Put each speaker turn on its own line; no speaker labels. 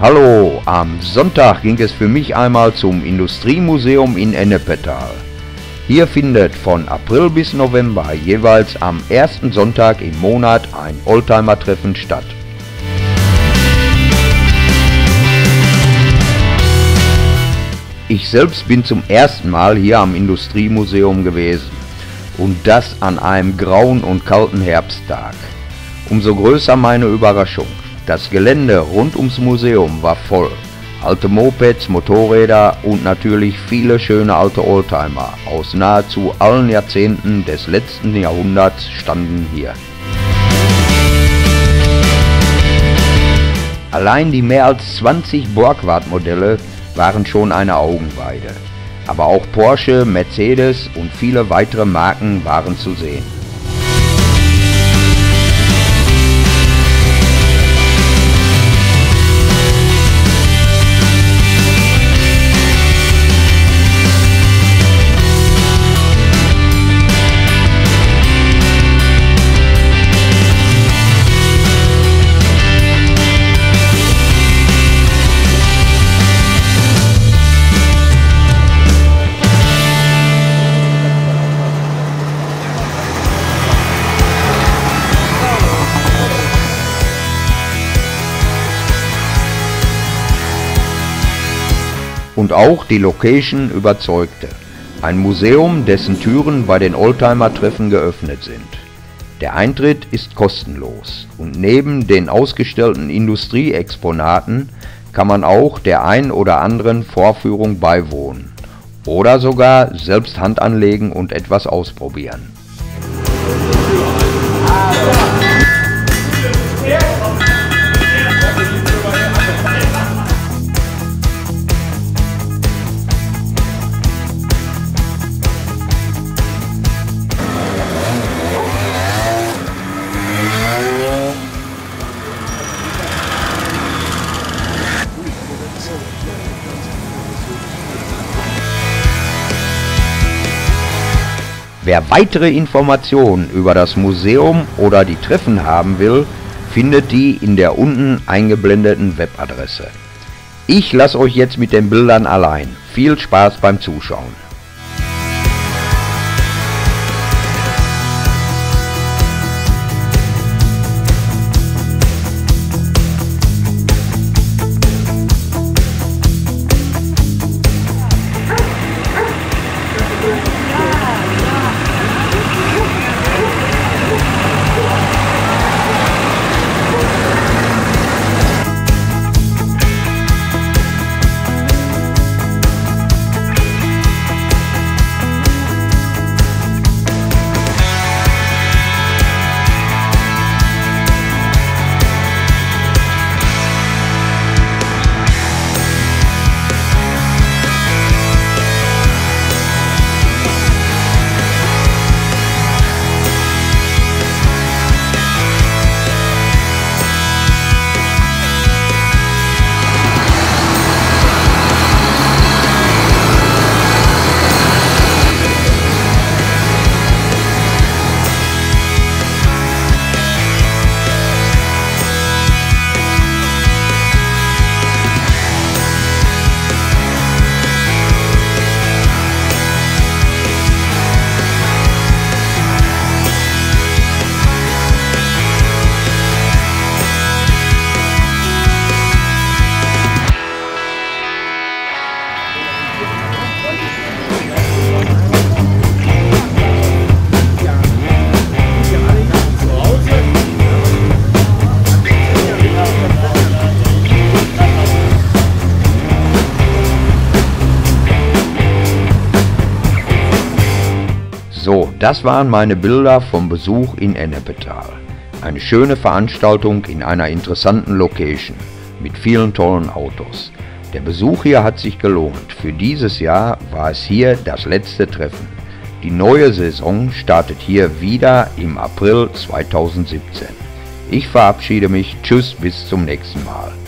Hallo, am Sonntag ging es für mich einmal zum Industriemuseum in Ennepetal. Hier findet von April bis November jeweils am ersten Sonntag im Monat ein Oldtimer-Treffen statt. Ich selbst bin zum ersten Mal hier am Industriemuseum gewesen und das an einem grauen und kalten Herbsttag. Umso größer meine Überraschung. Das Gelände rund ums Museum war voll. Alte Mopeds, Motorräder und natürlich viele schöne alte Oldtimer aus nahezu allen Jahrzehnten des letzten Jahrhunderts standen hier. Allein die mehr als 20 Borgward-Modelle waren schon eine Augenweide. Aber auch Porsche, Mercedes und viele weitere Marken waren zu sehen. Und auch die Location überzeugte. Ein Museum, dessen Türen bei den Oldtimer-Treffen geöffnet sind. Der Eintritt ist kostenlos und neben den ausgestellten Industrieexponaten kann man auch der ein oder anderen Vorführung beiwohnen oder sogar selbst Hand anlegen und etwas ausprobieren. Wer weitere Informationen über das Museum oder die Treffen haben will, findet die in der unten eingeblendeten Webadresse. Ich lasse euch jetzt mit den Bildern allein. Viel Spaß beim Zuschauen. So, das waren meine Bilder vom Besuch in Ennepetal. Eine schöne Veranstaltung in einer interessanten Location mit vielen tollen Autos. Der Besuch hier hat sich gelohnt. Für dieses Jahr war es hier das letzte Treffen. Die neue Saison startet hier wieder im April 2017. Ich verabschiede mich. Tschüss, bis zum nächsten Mal.